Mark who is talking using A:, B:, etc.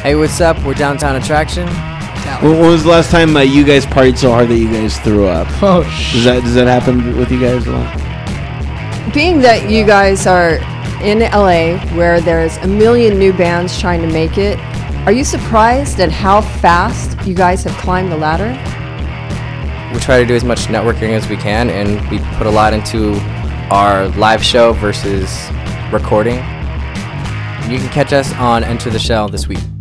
A: Hey, what's up? We're Downtown Attraction.
B: When was the last time you guys partied so hard that you guys threw up?
C: Oh,
B: Does that happen with you guys a lot?
D: Being that you guys are in LA where there's a million new bands trying to make it, are you surprised at how fast you guys have climbed the ladder?
A: We try to do as much networking as we can, and we put a lot into our live show versus recording. You can catch us on Enter the Shell this week.